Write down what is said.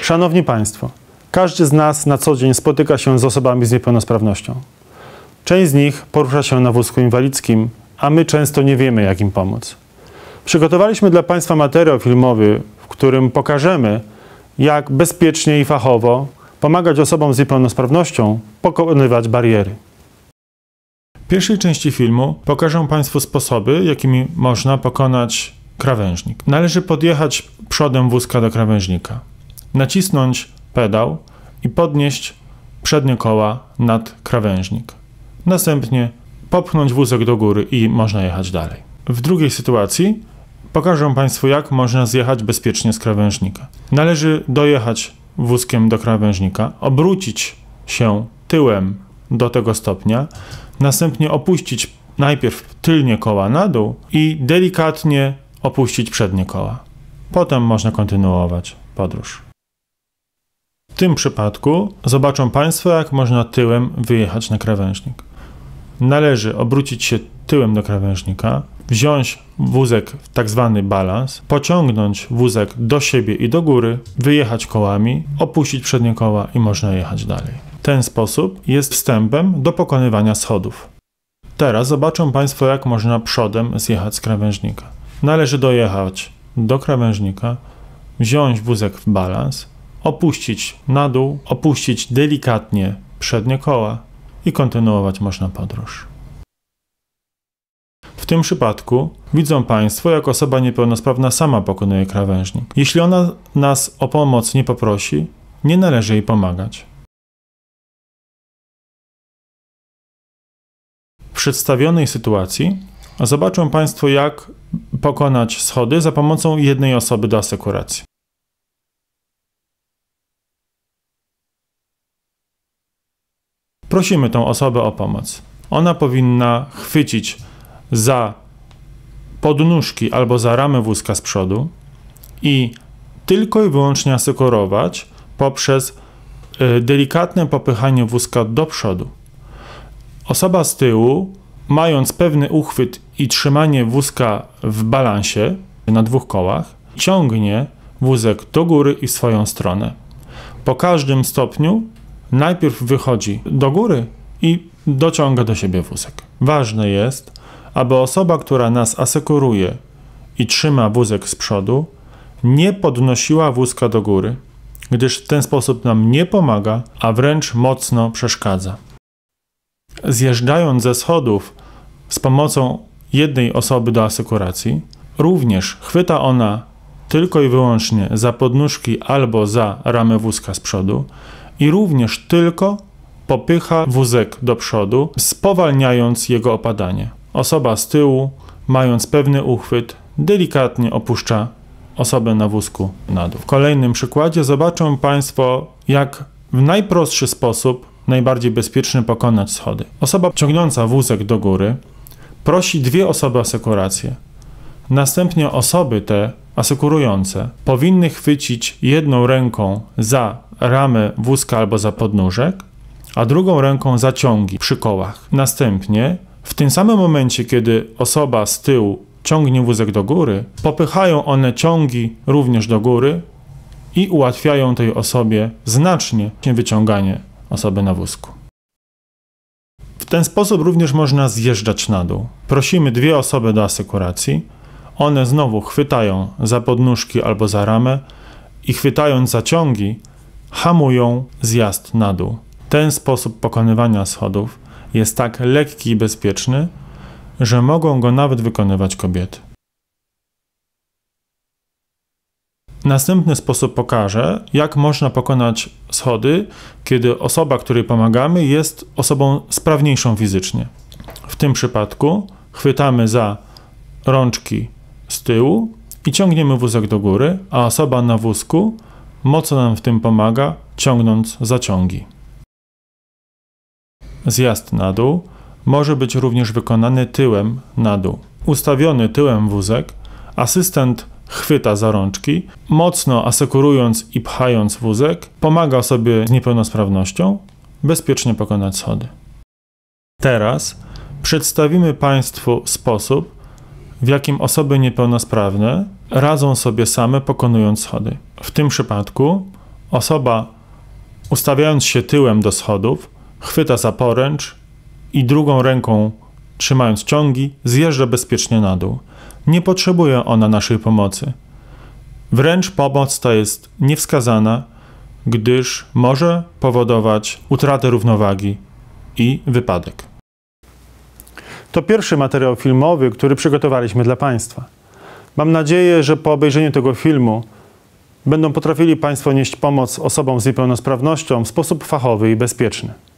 Szanowni Państwo, każdy z nas na co dzień spotyka się z osobami z niepełnosprawnością. Część z nich porusza się na wózku inwalidzkim, a my często nie wiemy, jak im pomóc. Przygotowaliśmy dla Państwa materiał filmowy, w którym pokażemy, jak bezpiecznie i fachowo pomagać osobom z niepełnosprawnością pokonywać bariery. W pierwszej części filmu pokażę Państwu sposoby, jakimi można pokonać krawężnik. Należy podjechać przodem wózka do krawężnika, nacisnąć pedał i podnieść przednie koła nad krawężnik. Następnie popchnąć wózek do góry i można jechać dalej. W drugiej sytuacji pokażę Państwu, jak można zjechać bezpiecznie z krawężnika. Należy dojechać wózkiem do krawężnika, obrócić się tyłem do tego stopnia, następnie opuścić najpierw tylnie koła na dół i delikatnie opuścić przednie koła. Potem można kontynuować podróż. W tym przypadku zobaczą Państwo, jak można tyłem wyjechać na krawężnik. Należy obrócić się tyłem do krawężnika, wziąć wózek w tak zwany balans, pociągnąć wózek do siebie i do góry, wyjechać kołami, opuścić przednie koła i można jechać dalej. Ten sposób jest wstępem do pokonywania schodów. Teraz zobaczą Państwo, jak można przodem zjechać z krawężnika. Należy dojechać do krawężnika, wziąć wózek w balans, opuścić na dół, opuścić delikatnie przednie koła i kontynuować można podróż. W tym przypadku widzą Państwo, jak osoba niepełnosprawna sama pokonuje krawężnik. Jeśli ona nas o pomoc nie poprosi, nie należy jej pomagać. W przedstawionej sytuacji zobaczą Państwo, jak pokonać schody za pomocą jednej osoby do asekuracji. Prosimy tę osobę o pomoc. Ona powinna chwycić za podnóżki albo za ramę wózka z przodu i tylko i wyłącznie asekurować poprzez delikatne popychanie wózka do przodu. Osoba z tyłu, mając pewny uchwyt i trzymanie wózka w balansie na dwóch kołach, ciągnie wózek do góry i w swoją stronę. Po każdym stopniu najpierw wychodzi do góry i dociąga do siebie wózek. Ważne jest, aby osoba, która nas asekuruje i trzyma wózek z przodu, nie podnosiła wózka do góry, gdyż w ten sposób nam nie pomaga, a wręcz mocno przeszkadza. Zjeżdżając ze schodów z pomocą jednej osoby do asekuracji, również chwyta ona tylko i wyłącznie za podnóżki albo za ramę wózka z przodu i również tylko popycha wózek do przodu, spowalniając jego opadanie. Osoba z tyłu, mając pewny uchwyt, delikatnie opuszcza osobę na wózku na dół. W kolejnym przykładzie zobaczą Państwo, jak w najprostszy sposób, najbardziej bezpieczny pokonać schody. Osoba ciągnąca wózek do góry prosi dwie osoby o asekurację. Następnie osoby te asekurujące powinny chwycić jedną ręką za ramę wózka albo za podnóżek, a drugą ręką za ciągi przy kołach. Następnie w tym samym momencie, kiedy osoba z tyłu ciągnie wózek do góry, popychają one ciągi również do góry i ułatwiają tej osobie znacznie wyciąganie osoby na wózku. W ten sposób również można zjeżdżać na dół. Prosimy dwie osoby do asekuracji. One znowu chwytają za podnóżki albo za ramę i chwytając za ciągi hamują zjazd na dół. Ten sposób pokonywania schodów jest tak lekki i bezpieczny, że mogą go nawet wykonywać kobiety. Następny sposób pokaże, jak można pokonać schody, kiedy osoba, której pomagamy, jest osobą sprawniejszą fizycznie. W tym przypadku chwytamy za rączki z tyłu i ciągniemy wózek do góry, a osoba na wózku mocno nam w tym pomaga, ciągnąc za ciągi. Zjazd na dół może być również wykonany tyłem na dół. Ustawiony tyłem wózek, asystent chwyta za rączki, mocno asekurując i pchając wózek, pomaga osobie z niepełnosprawnością bezpiecznie pokonać schody. Teraz przedstawimy Państwu sposób, w jakim osoby niepełnosprawne radzą sobie same pokonując schody. W tym przypadku osoba, ustawiając się tyłem do schodów, chwyta za poręcz i drugą ręką, trzymając ciągi, zjeżdża bezpiecznie na dół. Nie potrzebuje ona naszej pomocy. Wręcz pomoc ta jest niewskazana, gdyż może powodować utratę równowagi i wypadek. To pierwszy materiał filmowy, który przygotowaliśmy dla Państwa. Mam nadzieję, że po obejrzeniu tego filmu będą potrafili Państwo nieść pomoc osobom z niepełnosprawnością w sposób fachowy i bezpieczny.